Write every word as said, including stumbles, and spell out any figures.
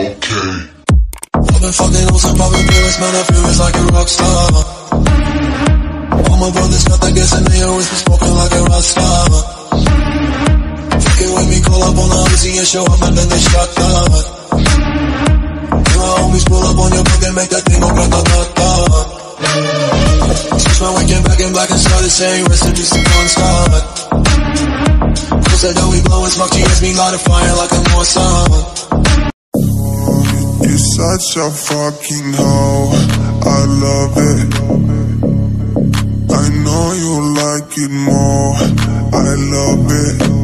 Okay. I've been fucking on some poppin' pills, man, I feel it's like a rock star. All my brothers got that gas and they always been smoking like a rock star. Fucking with me, call up on the Uzi and show up and then they shot that. And my homies pull up on your block and make that thing go grata-ta-ta. Switch my weekend back in black and started saying rest in peace to Bon Scott. Said that we blowin' smoke, she hits me light a fire like a North Sun. You're such a fucking hoe, I love it. I know you like it more, I love it.